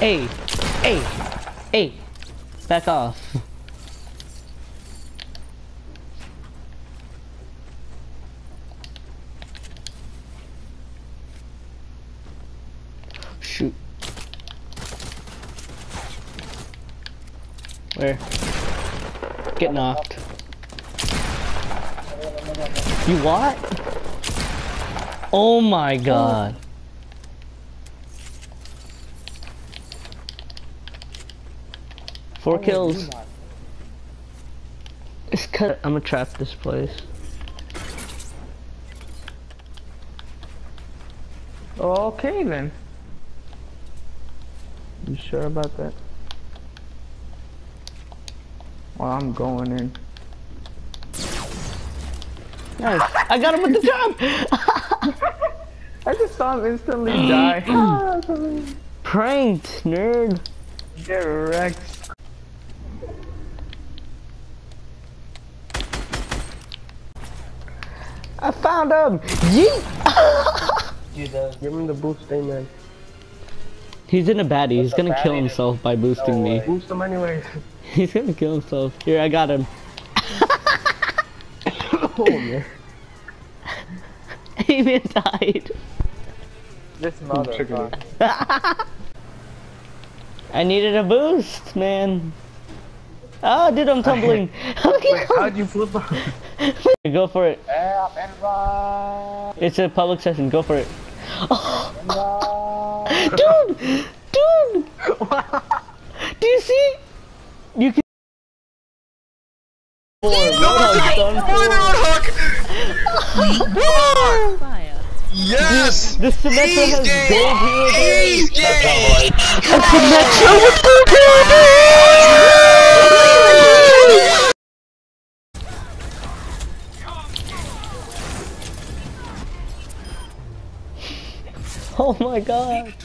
Hey, hey, hey, back off. Shoot. Where? Get knocked. You what? Oh my god. Four kills. It's cut. I'm gonna trap this place. Okay then. You sure about that? Well, I'm going in. Nice. I got him with the trap. I just saw him instantly die. Pranked, nerd. Get wrecked. I found him. Yeet. Give him the boost thing, man. He's in a baddie. He's gonna kill himself by boosting me. Boost him anyway. He's gonna kill himself. Here, I got him. Oh man. He even died. This motherfucker. I needed a boost, man. Oh, dude, I'm tumbling. Wait, how'd you flip off? Go for it. It's a public session. Go for it. Oh. Dude! Dude! Do you see? You can. Yes! The Symmetra has gold He's gay! A Symmetra with gold Oh my god.